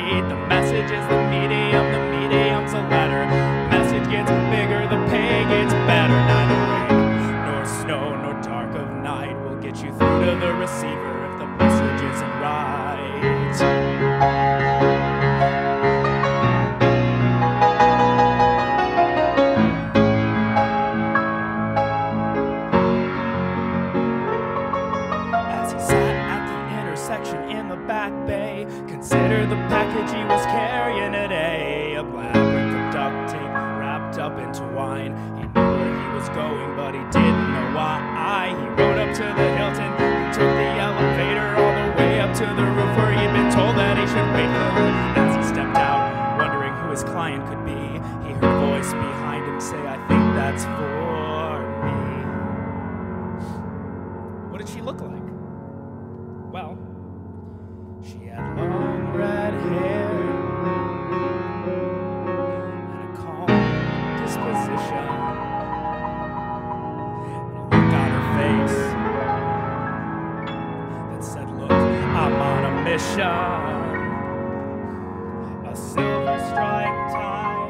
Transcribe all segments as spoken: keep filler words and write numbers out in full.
read. The message is the medium, the medium's a letter. Message gets bigger, the pay gets better. Neither rain, nor snow, nor dark of night will get you through to the receiver if the message isn't right. In the back bay, consider the package he was carrying today. A labyrinth of duct tape wrapped up into wine. He knew where he was going, but he didn't know why. He rode up to the Hilton, he took the elevator all the way up to the roof where he'd been told that he should wait for her. As he stepped out, wondering who his client could be, he heard a voice behind him say, "I think that's for me." What did she look like? Well, she had long red hair and a calm disposition, and a look on her face that said, "Look, I'm on a mission." A silver striped tie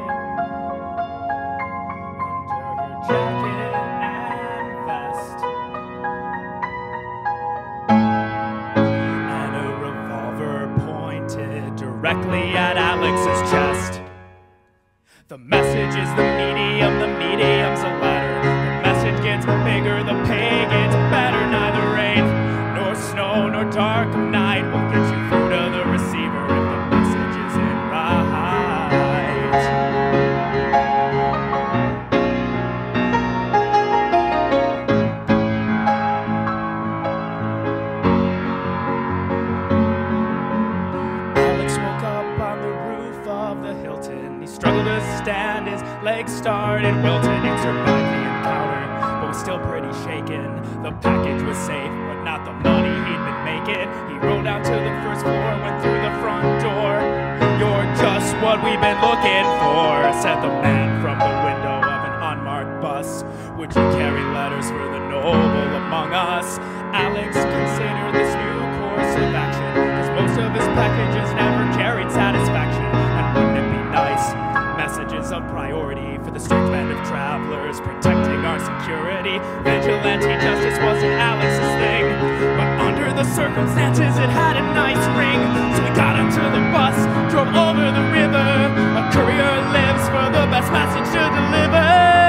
under her jacket and vest, directly at Alex's chest. The message is the medium, the medium's a letter. The message gets bigger, the pay gets better. Neither rain, nor snow, nor dark of night will get you through to the receiver if the message isn't right. He struggled to stand, his legs started wilting. He survived the encounter, but was still pretty shaken. The package was safe, but not the money he'd been making. He rolled out to the first floor, went through the front door. "You're just what we've been looking for," said the man from the window of an unmarked bus. "Would you carry letters for the noble among us?" Alex considered this new course of action, cause most of his packages never carried satisfaction. And wouldn't it be nice? Messages of priority for the strict band of travelers, protecting our security. Vigilante justice wasn't Alex's thing, but under the circumstances it had a nice ring. So we got onto the bus, drove over the river. A courier lives for the best message to deliver.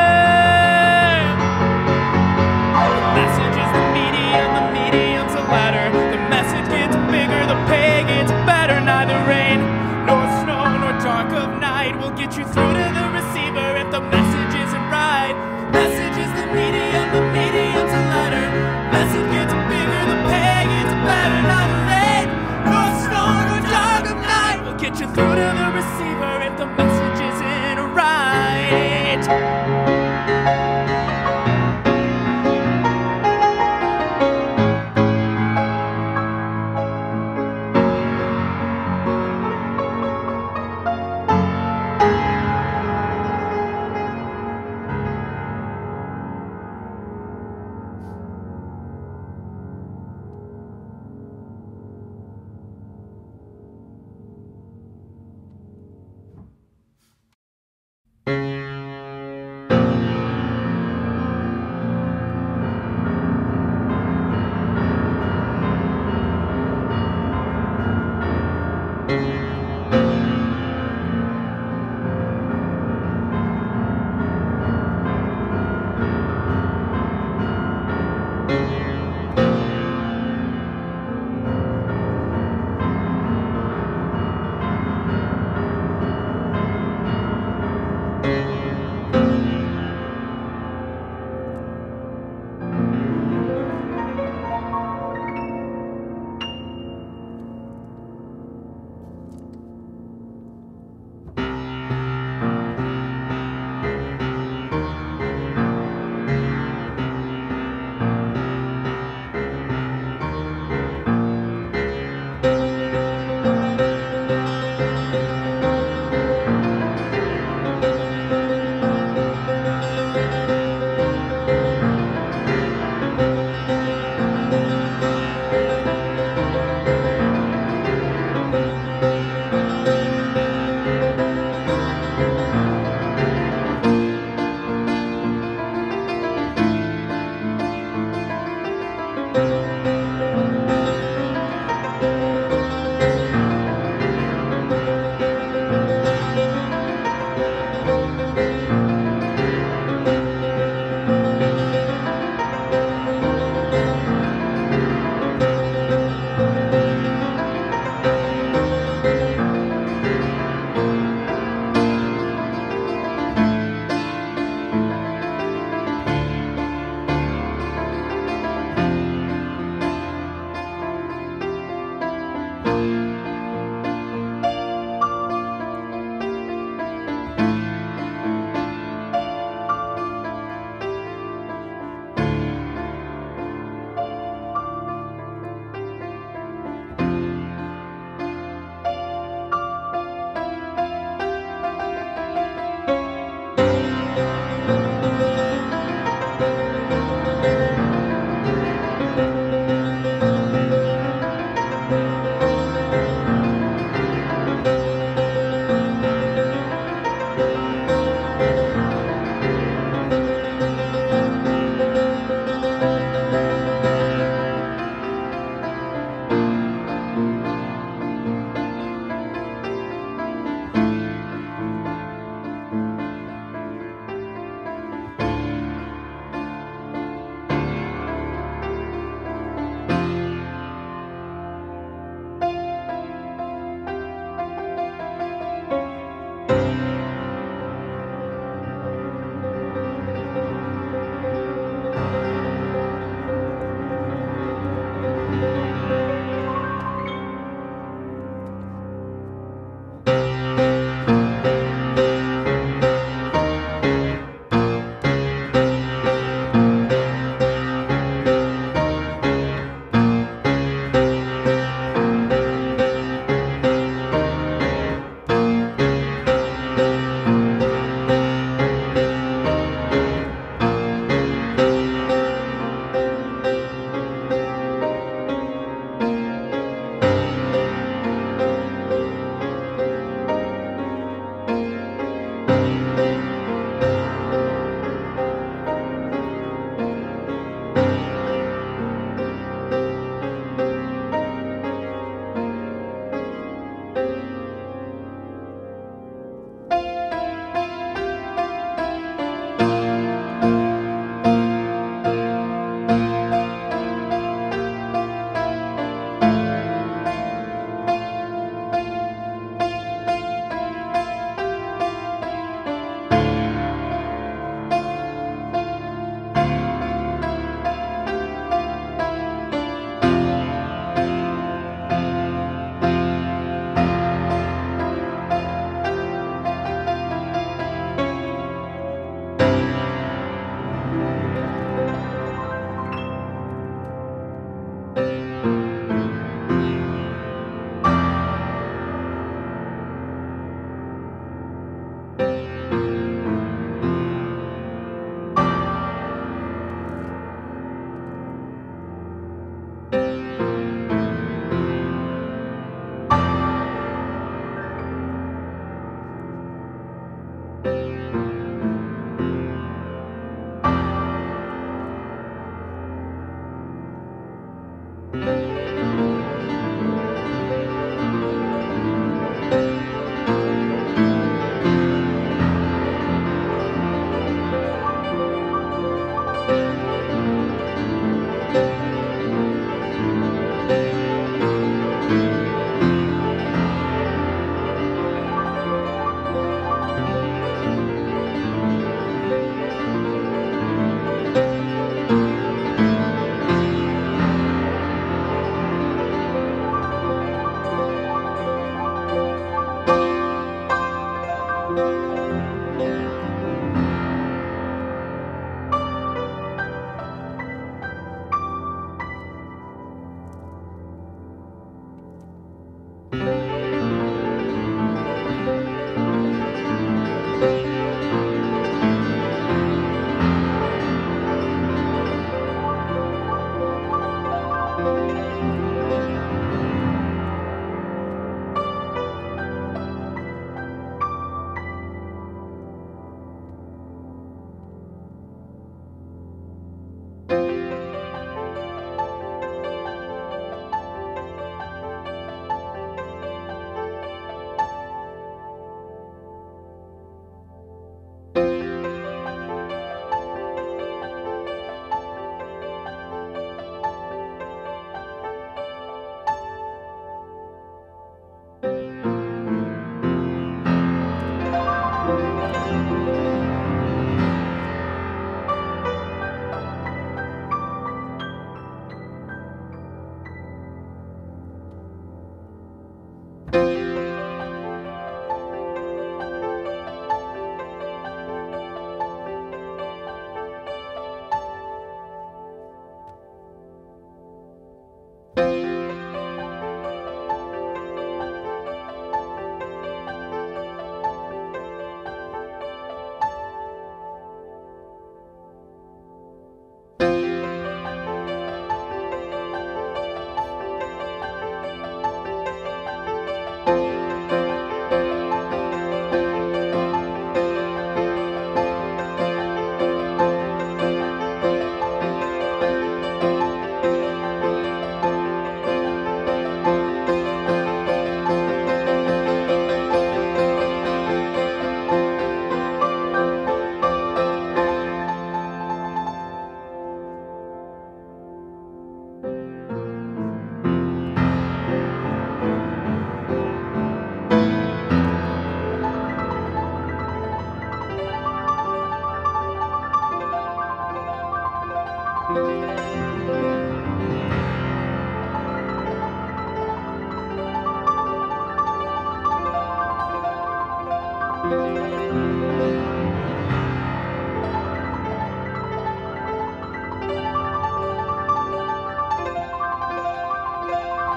The message is the medium, the medium's a letter. The message gets bigger, the pay gets better. Neither rain, nor snow, nor dark of night will get you through to the receiver if the message isn't right. Message is the medium, the medium's a letter. Message gets bigger, the pay gets better. Neither rain, nor snow, nor dark of night will get you through to the receiver if the message isn't right.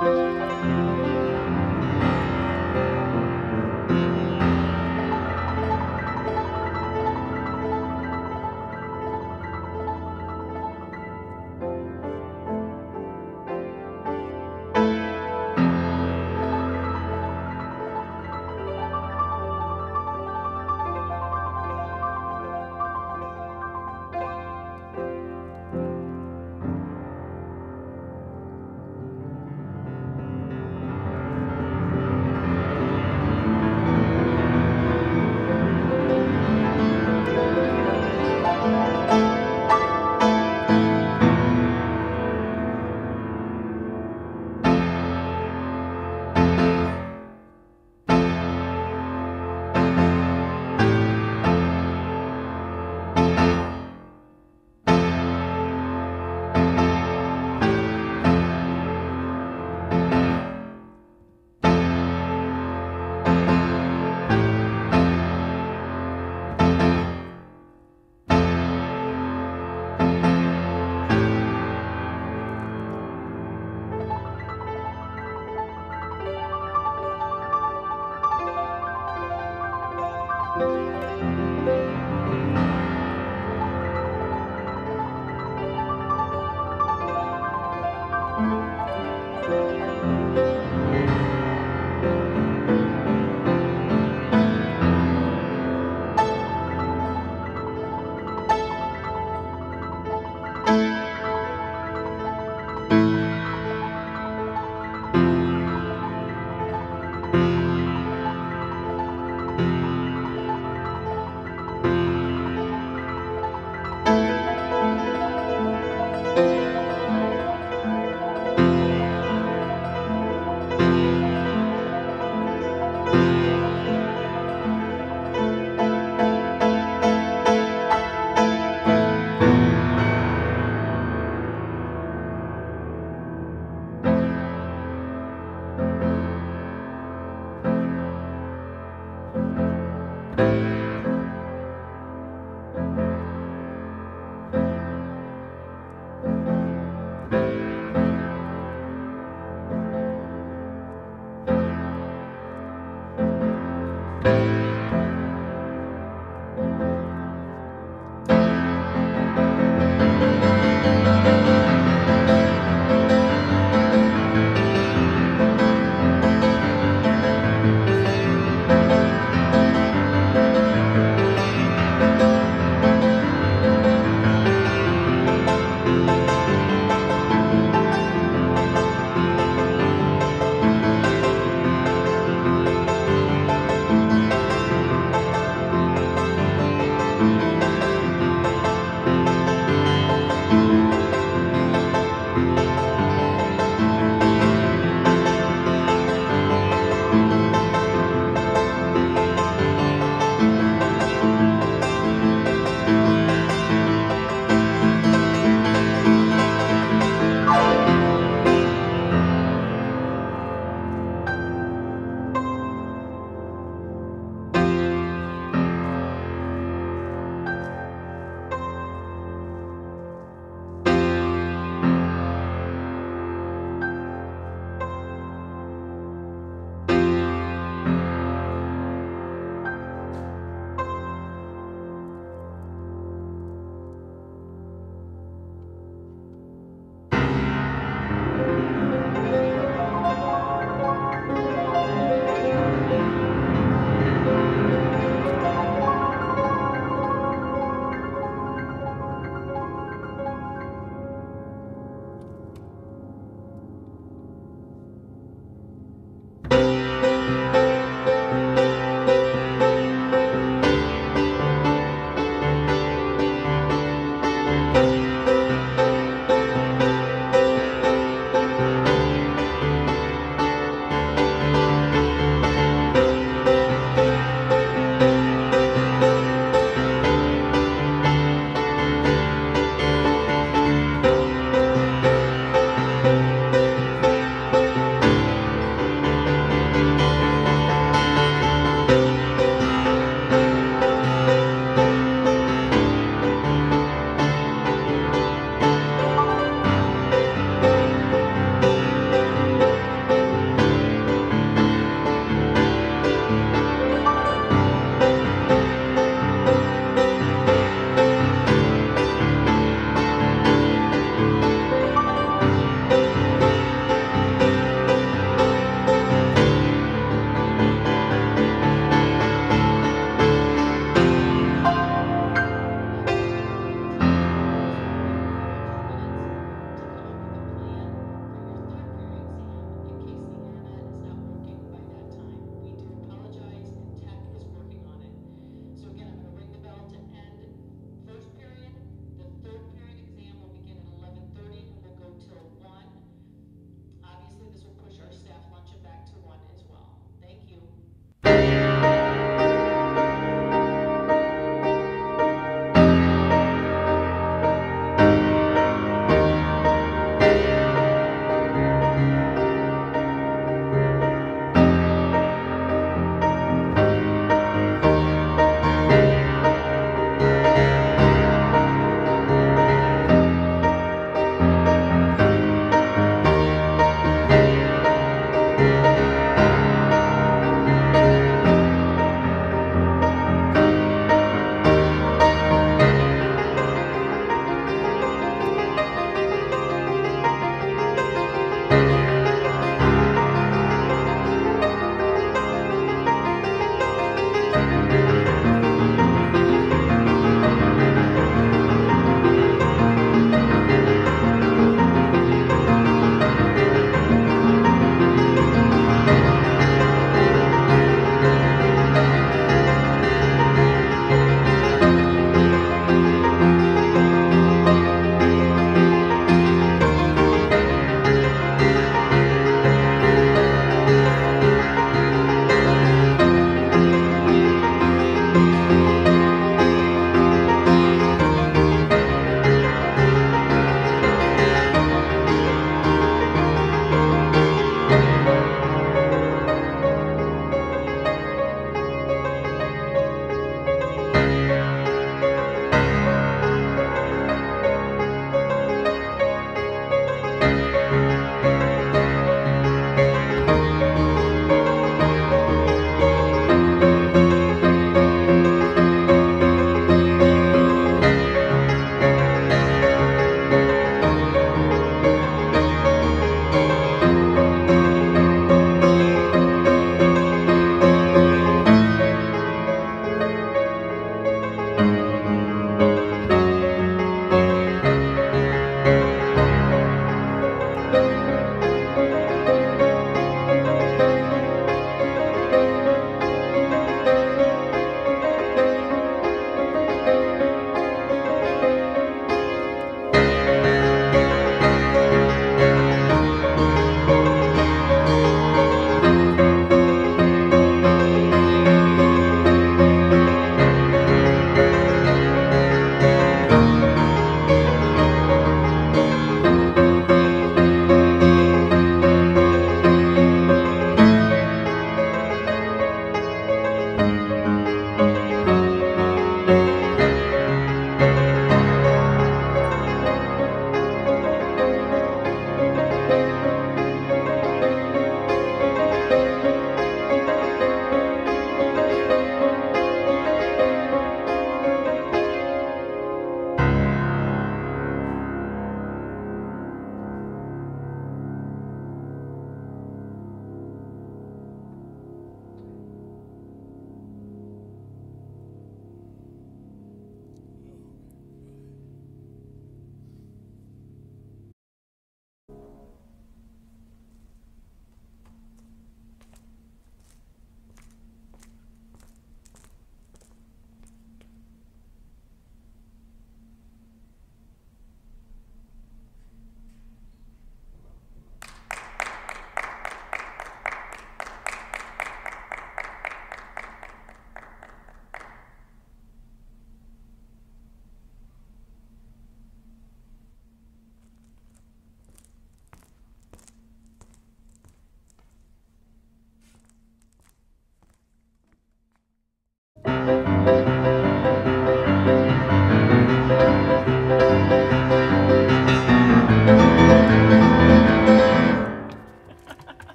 Thank